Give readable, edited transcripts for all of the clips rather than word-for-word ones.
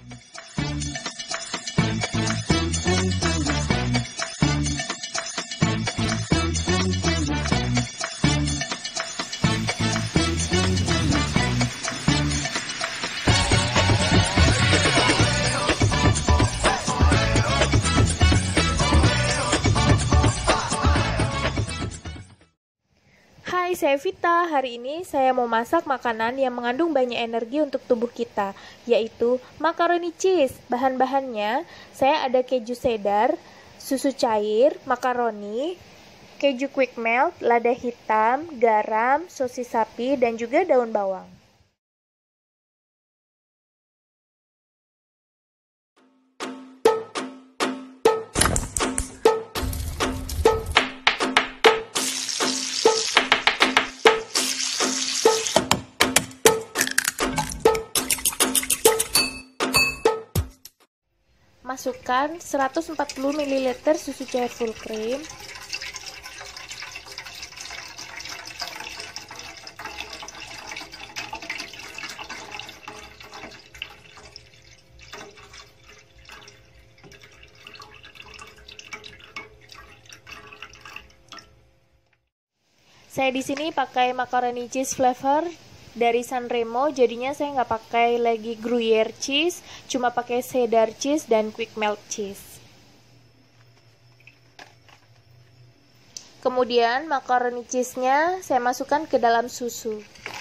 Hai, saya Vita. Hari ini saya mau masak makanan yang mengandung banyak energi untuk tubuh kita, yaitu makaroni cheese. Bahan-bahannya, saya ada keju cheddar, susu cair, makaroni, keju quick melt, lada hitam, garam, sosis sapi, dan juga daun bawang. Masukkan 140 ml susu cair full cream, saya di sini pakai macaroni cheese flavor dari Sanremo, jadinya saya nggak pakai lagi Gruyere cheese, cuma pakai cheddar cheese dan quick melt cheese. Kemudian macaroni cheese-nya saya masukkan ke dalam susu.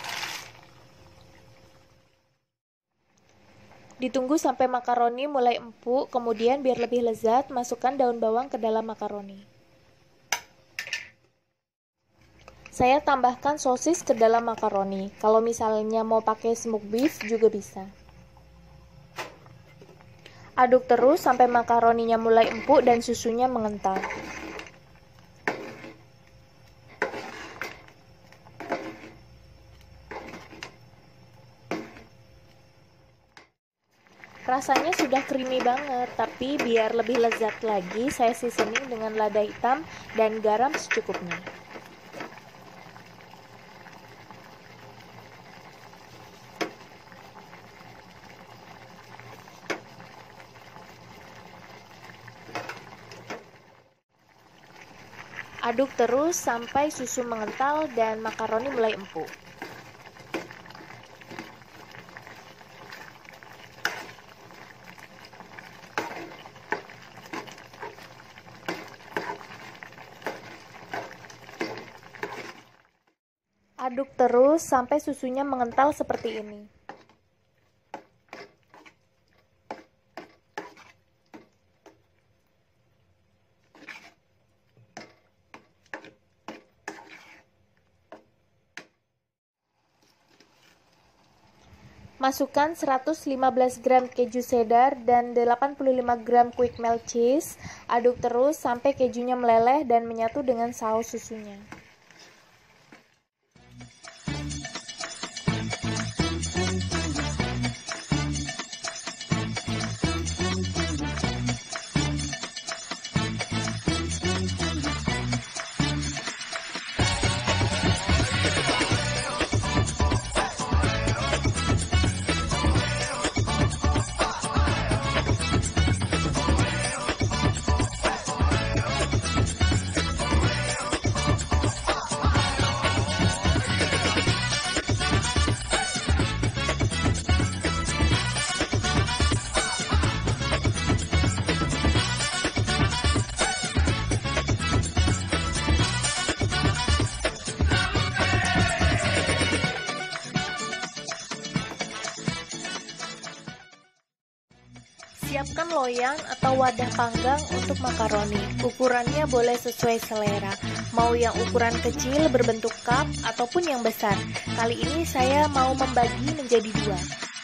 Ditunggu sampai makaroni mulai empuk, kemudian biar lebih lezat, masukkan daun bawang ke dalam makaroni. Saya tambahkan sosis ke dalam makaroni. Kalau misalnya mau pakai smoked beef juga bisa. Aduk terus sampai makaroninya mulai empuk dan susunya mengental. Rasanya sudah creamy banget, tapi biar lebih lezat lagi, saya seasoning dengan lada hitam dan garam secukupnya. Aduk terus sampai susu mengental dan makaroni mulai empuk. Aduk terus sampai susunya mengental seperti ini. Masukkan 115 gram keju cheddar dan 85 gram quick melt cheese. Aduk terus sampai kejunya meleleh dan menyatu dengan saus susunya. Siapkan loyang atau wadah panggang untuk makaroni. Ukurannya boleh sesuai selera. Mau yang ukuran kecil berbentuk cup ataupun yang besar. Kali ini saya mau membagi menjadi dua.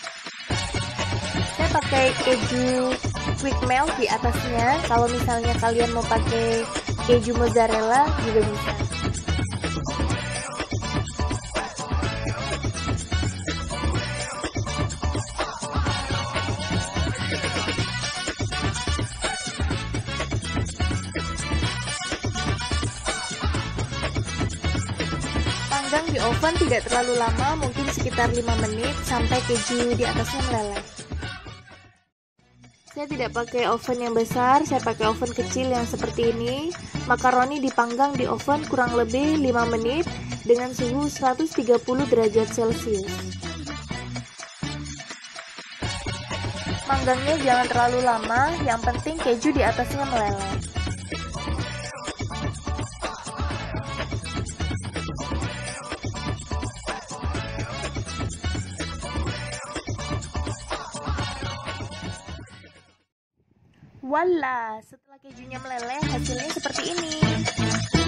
Saya pakai keju quick melt di atasnya. Kalau misalnya kalian mau pakai keju mozzarella juga bisa. Panggang di oven tidak terlalu lama, mungkin sekitar 5 menit sampai keju di atasnya meleleh. Saya tidak pakai oven yang besar, saya pakai oven kecil yang seperti ini. Makaroni dipanggang di oven kurang lebih 5 menit dengan suhu 130 derajat Celcius. Manggangnya jangan terlalu lama, yang penting keju di atasnya meleleh. Voila, setelah kejunya meleleh, hasilnya seperti ini.